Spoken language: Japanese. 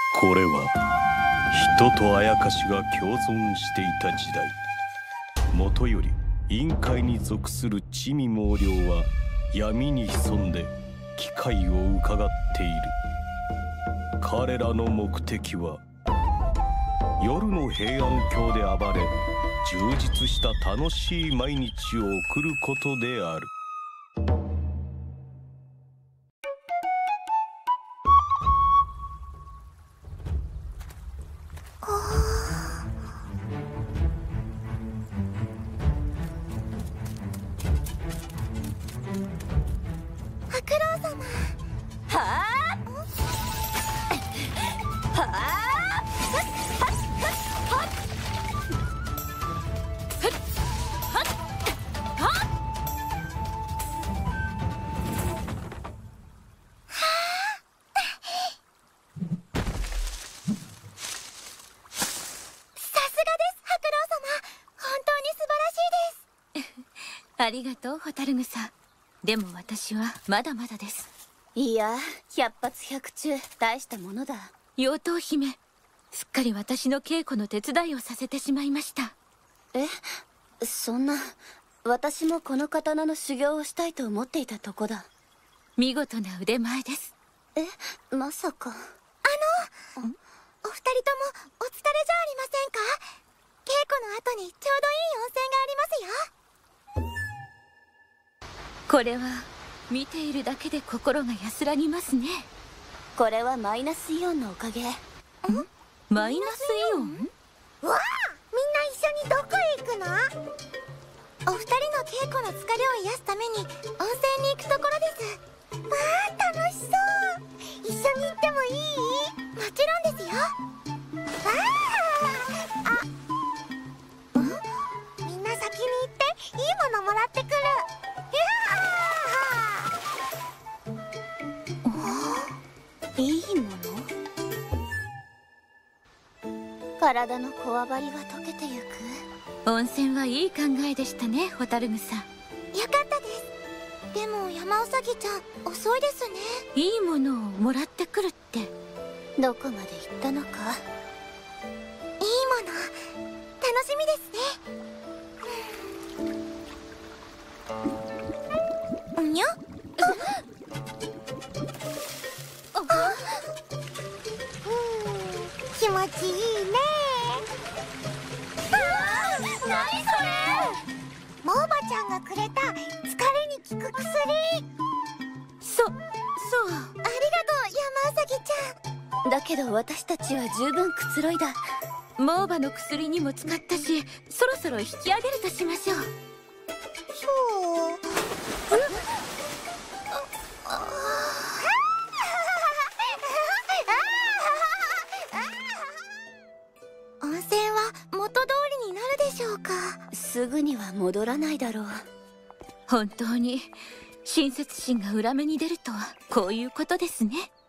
これは人とあやかしが共存していた時代、もとより陰界に属する地味猛量は闇に潜んで機会をうかがっている。彼らの目的は夜の平安京で暴れ充実した楽しい毎日を送ることである。 ありがとう、蛍草。でも私はまだまだです。 いや、百発百中、大したものだ。 妖刀姫、すっかり私の稽古の手伝いをさせてしまいました。 え、そんな。私もこの刀の修行をしたいと思っていたとこだ。 見事な腕前です。 え、まさか。 お二人ともお疲れじゃありませんか？稽古の後にちょうどいい温泉がありますよ。 これは見ているだけで心が安らぎますね。 これはマイナスイオンのおかげ。 マイナスイオン？ わあ、みんな一緒にどこへ行くの？お二人の稽古の疲れを癒すために温泉に行くところです。わあ、楽しそう。一緒に行ってもいい？もちろんですよ。わあ、みんな先に行っていいものもらってくる。 いいもの？体のこわばりが溶けてゆく。 温泉はいい考えでしたね、蛍草。 よかったです。でも山うさぎちゃん遅いですね。 いいものをもらってくるって。 どこまで行ったのか。 いいもの楽しみですね。にゃ？気持ちいいね。何それ？モーバちゃんがくれた疲れに効く薬。 そう。 ありがとう、山うさぎちゃん。 だけど私たちは十分くつろいだ。 モーバの薬にも使ったし、そろそろ引き上げるとしましょう。 そう。温泉は元通りになるでしょうか？ すぐには戻らないだろう。 本当に親切心が裏目に出るとはこういうことですね。